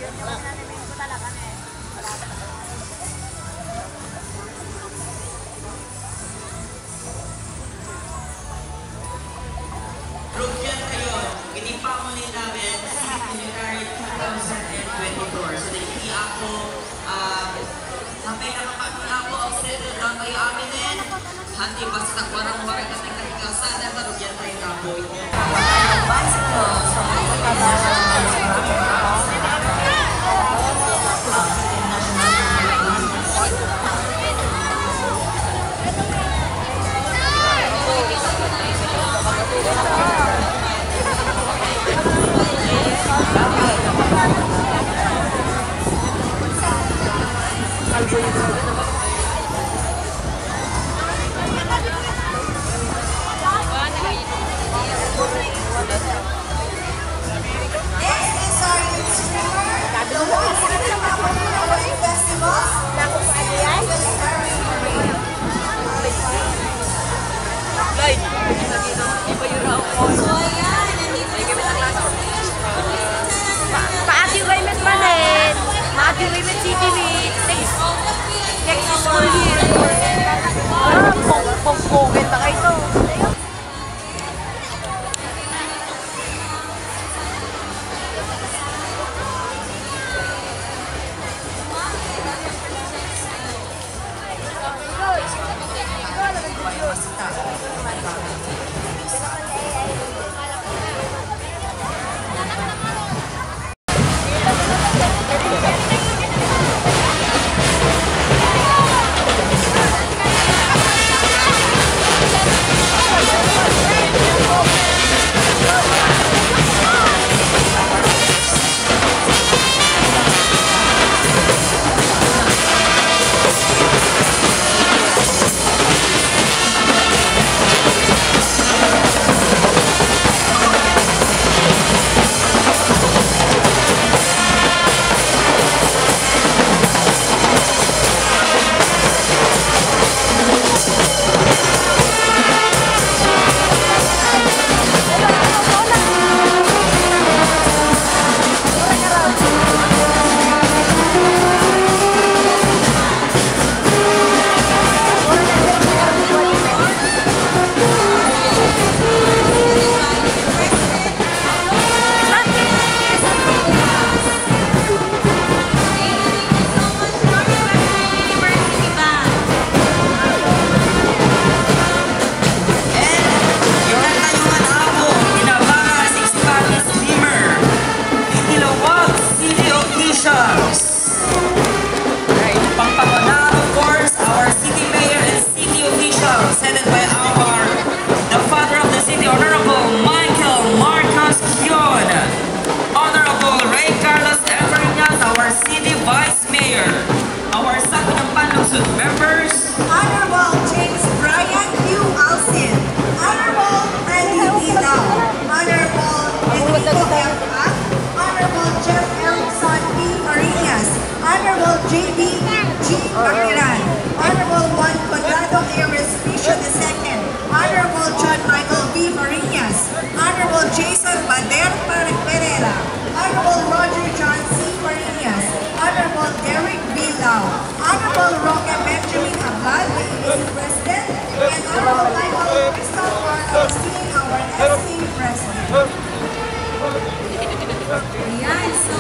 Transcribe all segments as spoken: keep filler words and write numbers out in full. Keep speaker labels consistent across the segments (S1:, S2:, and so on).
S1: Rugyan kayo, ginipamuli namin sa Military two thousand twenty-four. So, hindi ako, sampai nakapagin ako ang sentro lang kayo aminin. Handi basta warang warang kasi kahikasan na rugyan tayo na po.
S2: Ayan, so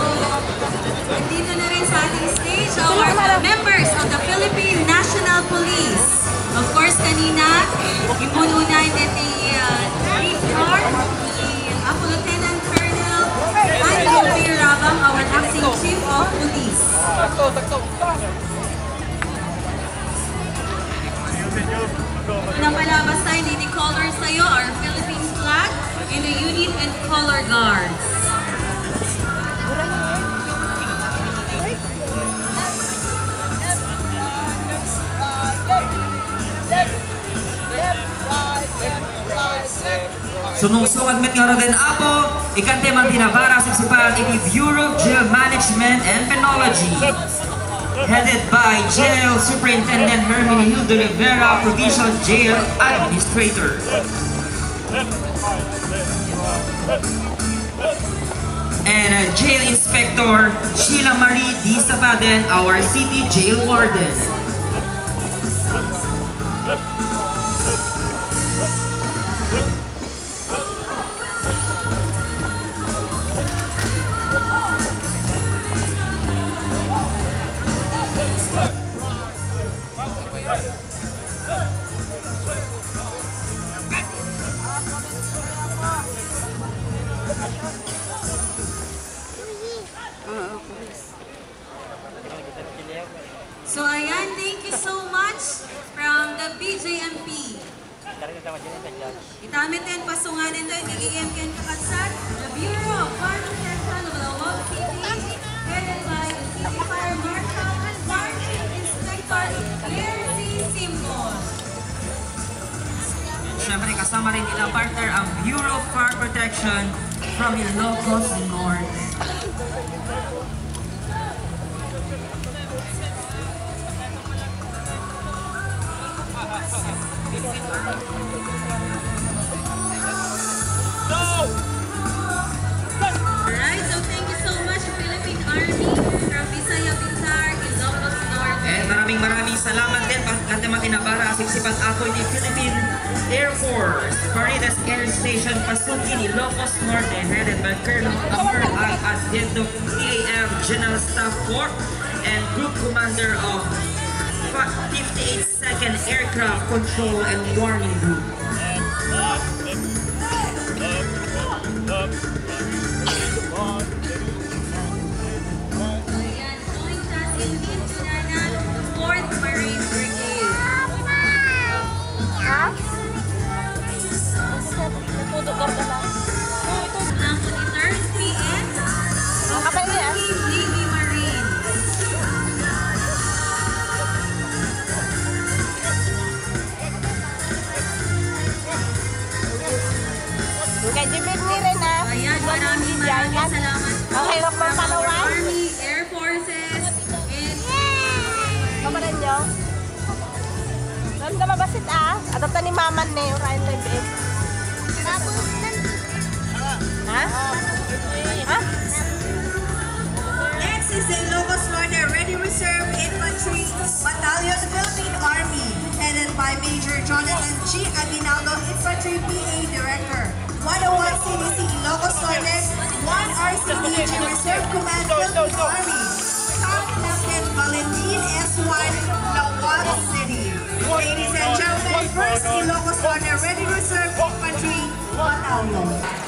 S2: nandito na rin sa ating stage our members of the Philippine National Police. Of course, kanina, ipununan natin ni Chief Guard, ni Apo Lieutenant Colonel Andrew P. Rabang, our acting Chief of Police. Unang palabas tayo, hindi colors tayo, our Philippine flag, and the unit and color guards.
S1: Sumungsungad met nga rin Apo, ikante man tinabara sa sipan in Bureau of Jail Management and Penology. Headed by Jail Superintendent Herminio de Rivera, Provincial Jail Administrator. And uh, Jail Inspector Sheila Marie D. Sabaden, our City Jail Warden.
S2: So ayan, thank you so much from the B J M P. Itamitin pasunganin tayo, gigigyan ken kakatsat, the Bureau of Fire Protection of Lawag City, headed by the City Fire Marshal and Sergeant Inspector Claire C. Simbol.
S1: Siyempre kasama rin nila partner ang Bureau of Fire Protection from Ilocos Norte.
S2: Alright, so thank you so much Philippine Army from Bisaya Bizar, Ilocos Norte.
S1: And maraming maraming salamat din pagkante makinabara asiksipan ako ni Philippine Air Force Paridas Air Station Pasukin, Ilocos Norte, headed by Colonel Amar Al-Adendo, P A F General Staff Corps and Group Commander of fifty-eighth second Aircraft Control and Warning Group.
S2: Ayan, joined us in Mindanao, the fourth Marine Brigade. Ang third P M of Philippine Navy Marines.
S3: Kay Jimmy rin na.
S2: Ayan, maraming maraming salamat po
S3: Okay, Rock
S2: from our
S3: Palawan.
S2: Army, Air Forces, and
S3: Kamaran nyo. Saan ka mabasit ah? Adopta ni Maman na yung Ryan Live eh. Ha? Ha?
S4: Next is the Ilocos Norte Ready Reserve Infantry Battalion Philippine Army, headed by Major Jonathan G. Aguinaldo, Infantry P A Director. one oh one C D C Ilocos Norte, one R C D G Reserve Command Philippine Army. Staff Captain Valentin S. one, Lawag City. Ladies and gentlemen, first Ilocos Norte Ready Reserve Infantry Battalion.